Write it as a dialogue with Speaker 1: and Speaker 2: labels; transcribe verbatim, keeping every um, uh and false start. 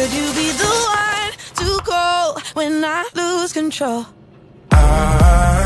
Speaker 1: Could you be the one to call when I lose control?
Speaker 2: I